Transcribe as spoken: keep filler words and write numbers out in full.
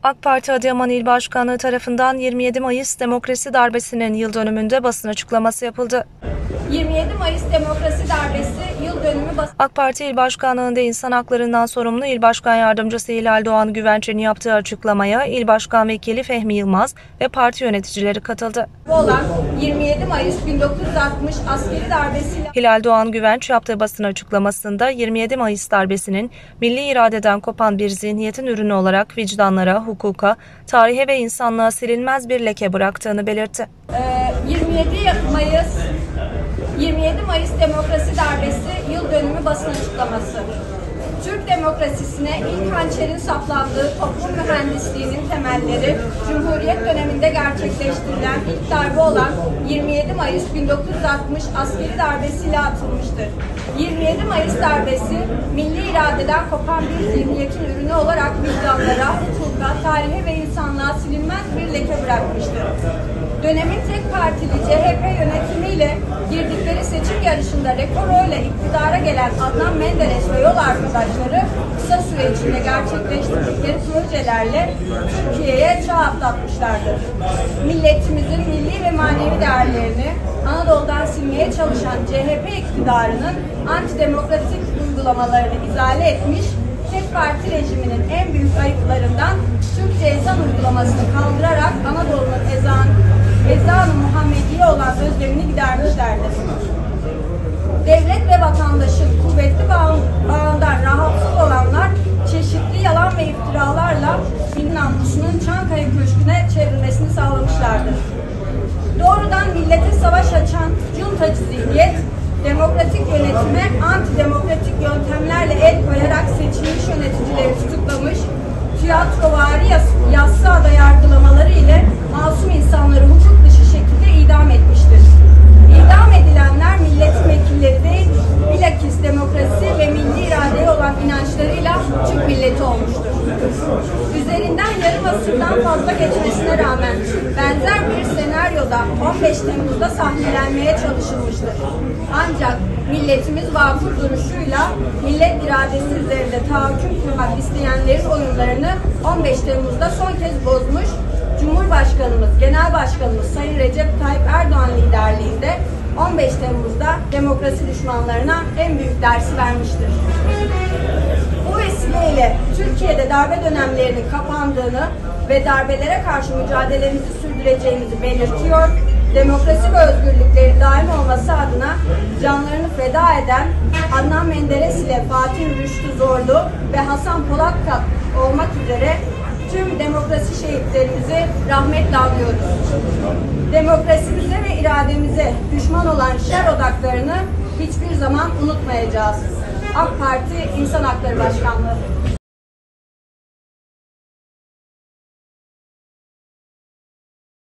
AK Parti Adıyaman İl Başkanlığı tarafından yirmi yedi Mayıs Demokrasi Darbesi'nin yıl dönümünde basın açıklaması yapıldı. yirmi yedi Mayıs Demokrasi Darbesi yıl dönümü basın... AK Parti İl Başkanlığı'nda insan haklarından sorumlu İl Başkan Yardımcısı Hilal Doğan Güvenç'in yaptığı açıklamaya İl Başkan Vekili Fehmi Yılmaz ve parti yöneticileri katıldı. Bu olan yirmi yedi Mayıs bin dokuz yüz altmış askeri darbesiyle... Hilal Doğan Güvenç yaptığı basın açıklamasında yirmi yedi Mayıs darbesinin milli iradeden kopan bir zihniyetin ürünü olarak vicdanlara, hukuka, tarihe ve insanlığa silinmez bir leke bıraktığını belirtti. Ee, yirmi yedi Mayıs yirmi yedi Mayıs Demokrasi Darbesi yıl dönümü basın açıklaması. Türk demokrasisine ilk hançerin saplandığı toplum mühendisliğinin temelleri Cumhuriyet döneminde gerçekleştirilen ilk darbe olan yirmi yedi Mayıs bin dokuz yüz altmış askeri darbesiyle atılmıştır. yirmi yedi Mayıs darbesi milli iradeden kopan bir zihniyetin ürünü olarak vicdanlara, hukuka, tarihe ve insanlığa silinmez bir leke bırakmıştır. Dönemin tek partili C H P yönetimiyle girdikleri seçim yarışında rekor oyla iktidara gelen Adnan Menderes ve yol arkadaşları kısa süre içinde gerçekleştirdikleri projelerle Türkiye'ye çağ atlatmışlardır. Milletimizin milli ve manevi değerlerini Anadolu'dan silmeye çalışan C H P iktidarının antidemokratik uygulamalarını izale etmiş, tek parti rejiminin en büyük ayıplarından Türkçe ezan uygulamasını kaldırarak Anadolu'nun ezan ezan-ı Muhammediye olan özlemini gidermişlerdir. Devlet ve vatandaşın kuvvetli bağ, bağından rahatsız olanlar çeşitli yalan ve iftiralarla din namusunun Çankaya Köşkü'ne çevrilmesini sağlamışlardır. Doğrudan millete savaş açan cuntacı zihniyet, demokratik yönetime antidemokratik yöntemlerle el koyarak seçilmiş yöneticileri tutuklamış, tiyatrovari yassıada yargılamaları ile masum insanları hukuk dışı şekilde idam etmiştir. İdam edilenler milletin vekilleri değil, bilakis demokrasi ve milli iradeye olan inançlarıyla Türk milleti olmuştur. Üzerinden yarım asırdan fazla geçmesine rağmen benzer bir senaryoda on beş Temmuz'da sahnelenmeye çalışılmıştır. Ancak milletimiz vakıf duruşuyla millet iradesi üzerinde tahakküm kurmak isteyenlerin oyunlarını on beş Temmuz'da son kez bozmuş, Cumhurbaşkanımız, Genel Başkanımız Sayın Recep Tayyip Erdoğan liderliğinde on beş Temmuz'da demokrasi düşmanlarına en büyük dersi vermiştir. Bu vesileyle Türkiye'de darbe dönemlerinin kapandığını ve darbelere karşı mücadelemizi sürdüreceğimizi belirtiyor, demokrasi ve özgürlüklerin daim olması adına canlarını feda eden Adnan Menderes ile Fatih Rüştü Zorlu ve Hasan Polatkat olmak üzere tüm demokrasi şehitlerimizi rahmetle anıyoruz. Demokrasimize ve irademize düşman olan şer odaklarını hiçbir zaman unutmayacağız. AK Parti İnsan Hakları Başkanlığı.